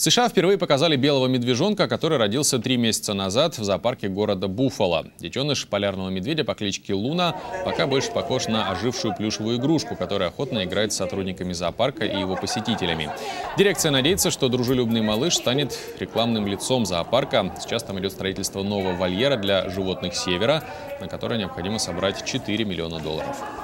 В США впервые показали белого медвежонка, который родился 3 месяца назад в зоопарке города Буффало. Детеныш полярного медведя по кличке Луна пока больше похож на ожившую плюшевую игрушку, которая охотно играет с сотрудниками зоопарка и его посетителями. Дирекция надеется, что дружелюбный малыш станет рекламным лицом зоопарка. Сейчас там идет строительство нового вольера для животных севера, на которое необходимо собрать $4 миллиона.